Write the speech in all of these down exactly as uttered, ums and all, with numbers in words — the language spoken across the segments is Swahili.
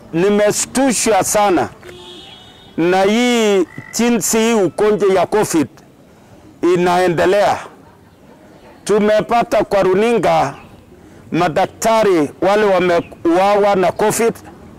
Nimeshtushwa sana na hii jinsi hii ugonjwa ya COVID inaendelea. Tumepata kwa runinga madaktari wale wameuawa na COVID,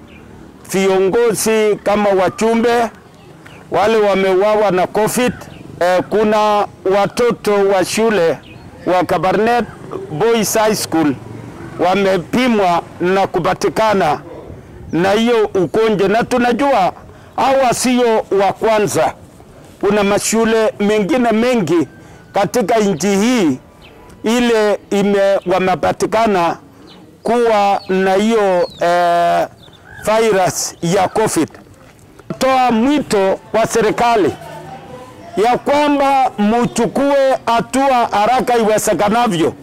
viongozi kama wachumbe wale wameuawa na COVID. Eh, kuna watoto wa shule wa Kabarnet Boys High School wamepimwa na kupatikana na hiyo ugonjwa, na tunajua hawa sio wa kwanza. Kuna mashule mengine mengi katika nchi hii ile ime wamepatikana kuwa na hiyo eh, virus ya COVID. Toa mwito wa serikali ya kwamba mchukue hatua haraka iwezekanavyo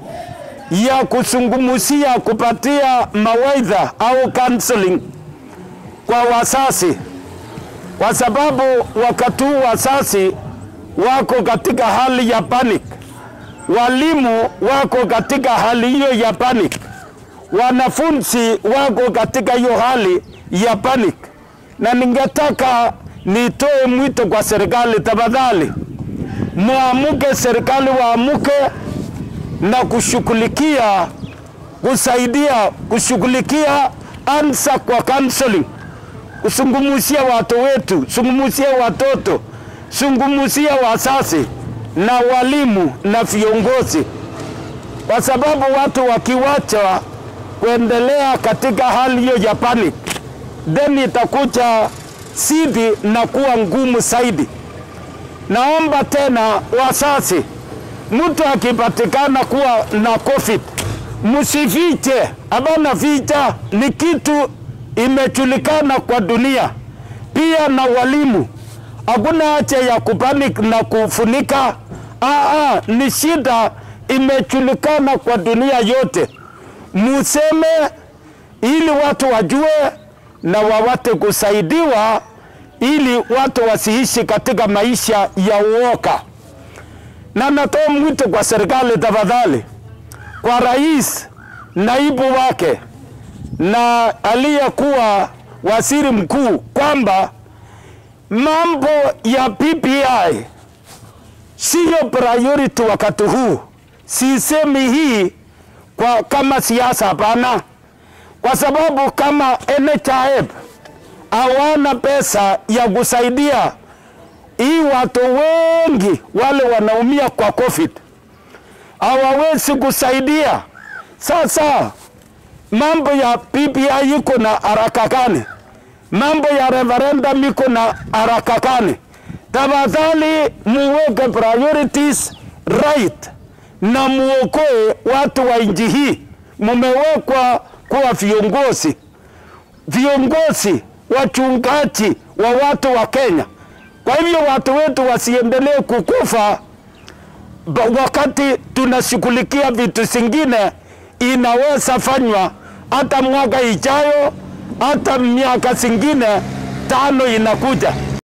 ya kuzungumzia kupatia mawaidha au counseling kwa wazazi, kwa sababu wakati wazazi wako katika hali ya panic, walimu wako katika hali hiyo ya panic, wanafunzi wako katika hiyo hali ya panic. Na ningetaka nitoe mwito kwa serikali, tafadhali muamuke, serikali waamuke na kushughulikia kusaidia kushughulikia ansa kwa counseling, kusungumuzia watu wetu, sungumuzia watoto, sungumuzia wazazi na walimu na viongozi, kwa sababu watu wakiwacha kuendelea katika hali hiyo ya panic, then itakuja sidi na kuwa ngumu zaidi. Naomba tena wazazi, mtu akipatikana kuwa na COVID, msifiche. Abana ficha, ni kitu imejulikana kwa dunia. Pia na walimu, hakuna haja ya kupanic na kufunika. Aa, ni shida imejulikana kwa dunia yote. Museme ili watu wajue na wawate kusaidiwa, ili watu wasiishi katika maisha ya uoga. Na natoa mwito kwa serikali, tafadhali, kwa rais, naibu wake na aliyekuwa waziri mkuu, kwamba mambo ya B B I siyo priority wakati huu. Sisemi hii kwa kama siasa, hapana, kwa sababu kama N H I F hawana pesa ya kusaidia hii watu wengi wale wanaumia kwa COVID, hawawezi kusaidia. Sasa mambo ya B B I iko na haraka gani? Mambo ya referendum iko na haraka gani? Tafadhali muweke priorities right na muokoe watu wa nchi hii. Mumewekwa kuwa viongozi, viongozi wachungaji wa watu wa Kenya. Kwa hivyo watu wetu wasiendelee kukufa wakati tunashughulikia vitu zingine inaweza fanywa hata mwaka ijayo, hata miaka zingine tano inakuja.